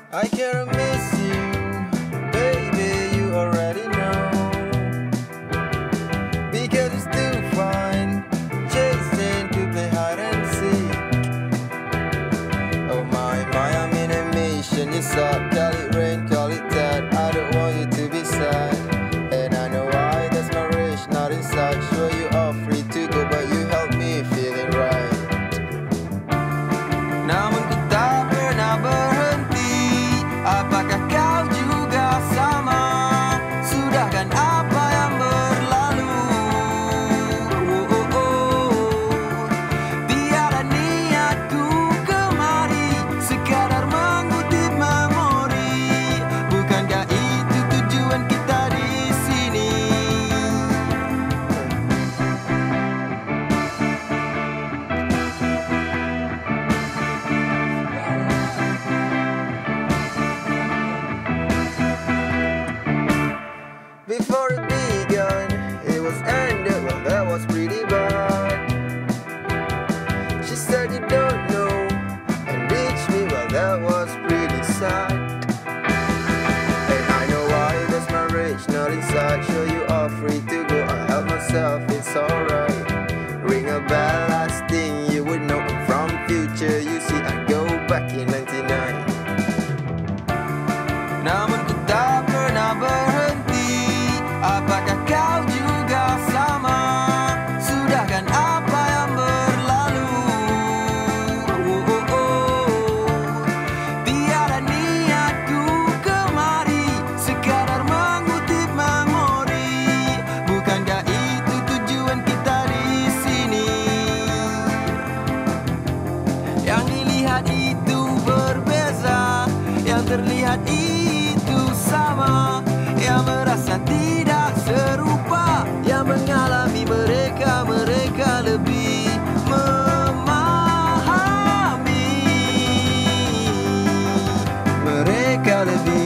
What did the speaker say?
I can't miss you, baby, you already know. Because it's too fine, chasing to play hide and seek. Oh my, I'm in a mission, you suck. Call it rain, call it that, I don't want you to be sad. And I know why, that's my wish, not inside. Sure you are free to go, but you help me feeling right. Namun ku tak pernah berhenti. Apakah kau juga sama? Sudahkan apa yang berlalu. Tiada niatku kemari sekadar mengutip memori. Bukankah itu tujuan kita di sini? Before it began, it was ended, well that was pretty bad. She said you don't know, and reached me, well that was pretty sad. And I know why, that's my rage, not inside. Sure you are free to go, I help myself, it's alright. Ring a bell, last thing you would know. From future, you see I go back in 99. Namun ku tak pernah berhenti. Apakah kau juga sama? Sudahkan apa yang berlalu. Tiada niatku kemari sekadar mengutip memori. Bukankah itu tujuan kita di sini? Yang dilihat itu berbeza, yang terlihat itu sama. Yang merasa tidak serupa, yang mengalami mereka lebih memahami. Mereka lebih